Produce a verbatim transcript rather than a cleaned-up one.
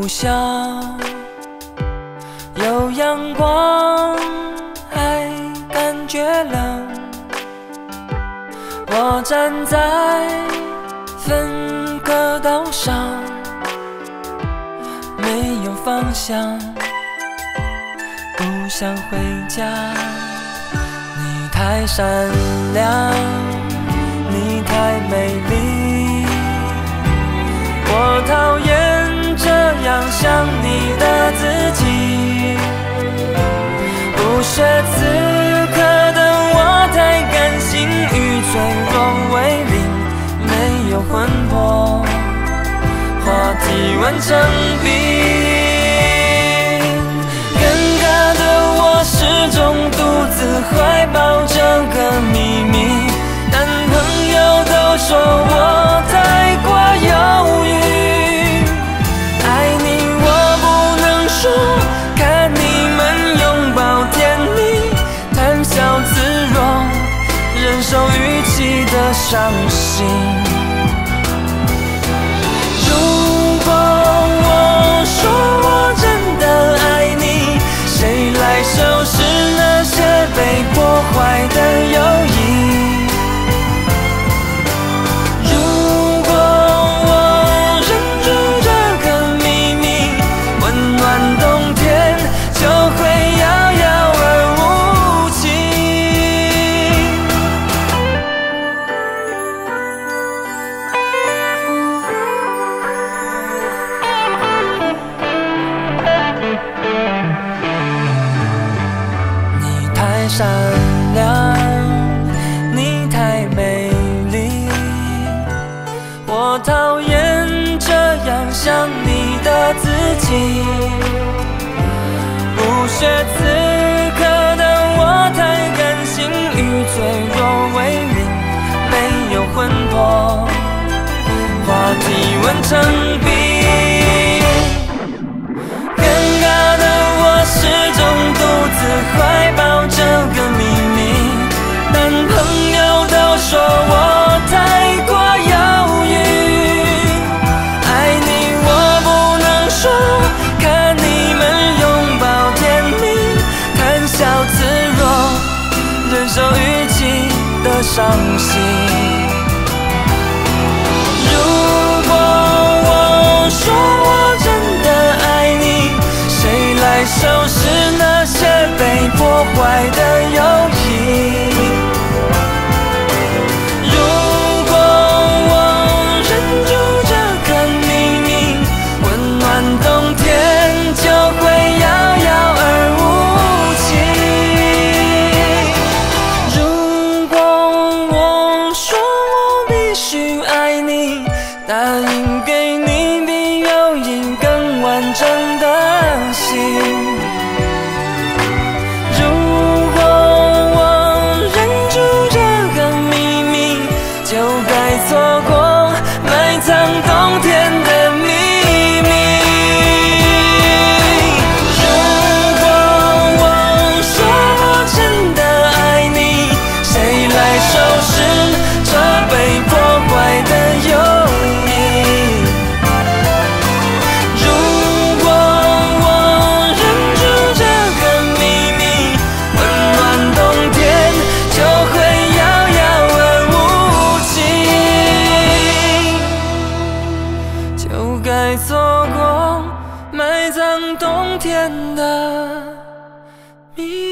想有阳光，还感觉冷。我站在分隔岛上，没有方向，不想回家。你太善良，你太美丽，我讨厌这样想你的自己。不屑此刻的我太感性与脆弱为邻，没有魂魄，话题完成冰。尴尬的我始终独自怀抱这个秘密，男朋友都说我太过犹豫，爱你我不能说，看你们拥抱甜蜜，谈笑自若，忍受语气的伤心。如果我说我真的爱你，谁来收拾那些被破坏的友谊？如果我忍住这个秘密，温暖冬天就会遥遥而无期。你太善良，你太美丽，我讨厌这样想你的自己。不屑此刻的我太感性与脆弱为邻，没有魂魄，话题完成冰。尴尬的我始终独自怀抱这个秘密，男朋友都说我太过犹豫，爱你我不能说，看你们拥抱甜蜜，谈笑自若，忍受语气的伤心。如果我说我真的爱你，谁来收拾那些被破坏的友谊？如果我忍住这个秘密，温暖冬天就会遥遥而无期。如果我说我必须爱你，答应给你比友谊更完整的心。如果我忍住这个秘密，就该错过埋藏冬天的秘密。如果我说我真的爱你，谁来收拾这被破坏的友谊？如果我忍住这个秘密，温暖冬天就会遥遥而无期，就该错过埋葬冬天的秘密。